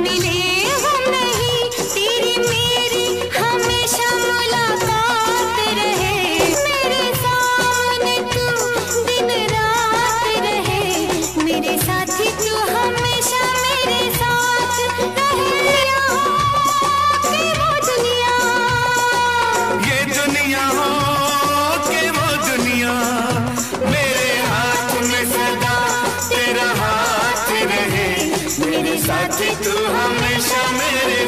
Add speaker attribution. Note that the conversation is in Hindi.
Speaker 1: मिले हम नहीं, तेरी मेरी हमेशा मुलाकात रहे। मेरे सामने तू दिन रात रहे, मेरे साथी तू हमेशा मेरे साथ रहे। कि वो दुनिया,
Speaker 2: ये दुनिया हो कि वो दुनिया, मेरे हाथ में सदा तेरा हाथ रहे। मेरे साथी तू हमेशा मेरे